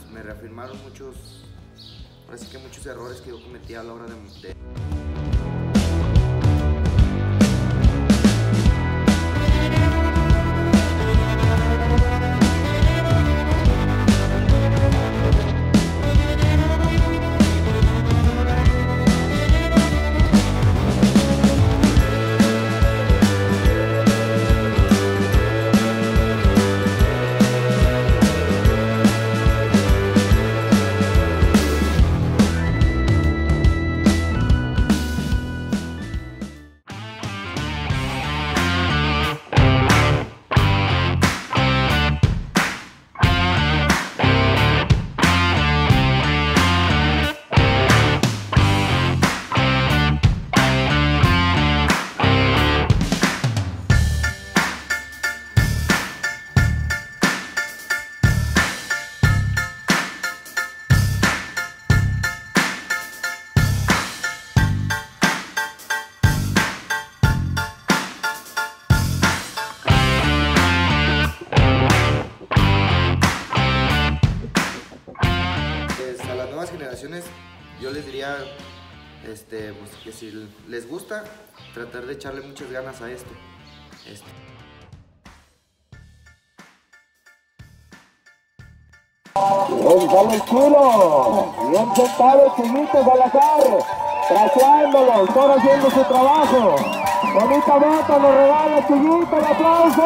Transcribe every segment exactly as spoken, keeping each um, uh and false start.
me reafirmaron muchos, ahora sí que muchos errores que yo cometía a la hora de... de generaciones, yo les diría este, pues, que si les gusta, tratar de echarle muchas ganas a esto. Este. Sale el culo, bien sentado, Chuyito Salazar, traseándolo, el toro haciendo su trabajo. Bonita bota, lo regala Chuyito, el aplauso.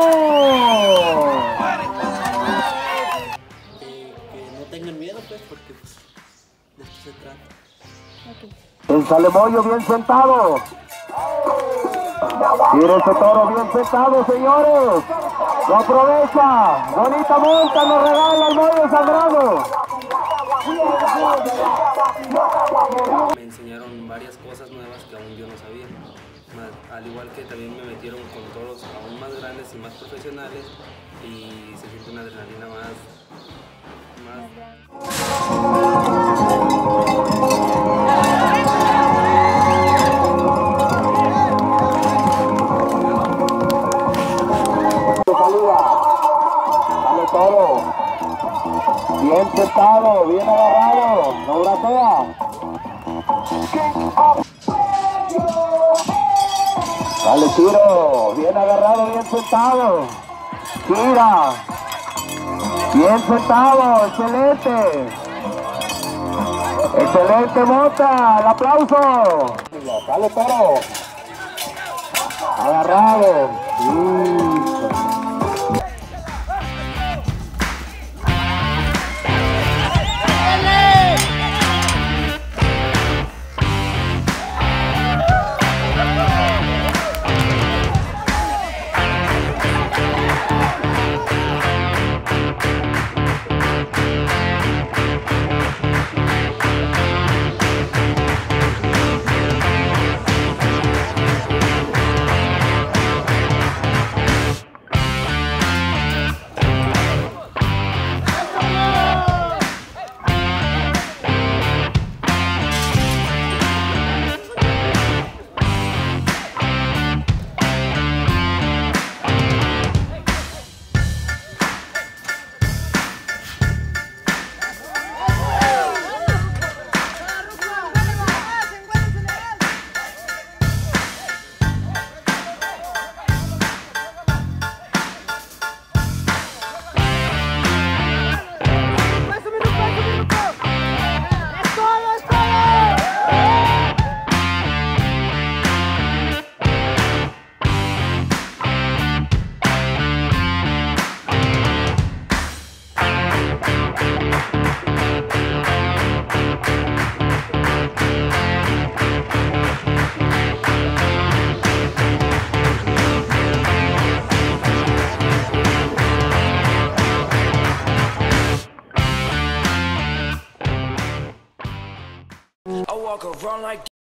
Que, que no tengan miedo, pues, porque pues, de esto se trata. Okay. El Salemoyo bien sentado. Mira ese toro bien sentado, señores. Lo aprovecha. Bonita vuelta, nos regala el Moyo Sagrado. Me enseñaron varias cosas nuevas que aún yo no sabía. Al igual que también me metieron con toros aún más grandes y más profesionales, y se siente una adrenalina más... más... Sale toro. Bien sentado, bien agarrado. No bratea. Sale tiro. Bien agarrado, bien sentado. Tira. Bien sentado, excelente. Excelente bota, el aplauso. Sale toro. Agarrado. Mm. I walk around like